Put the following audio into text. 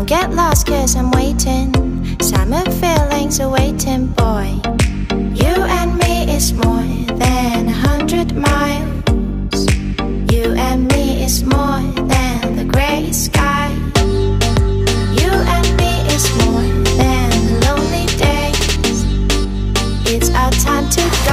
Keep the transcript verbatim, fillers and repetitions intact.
Don't get lost cause I'm waiting. Summer feelings are waiting, boy.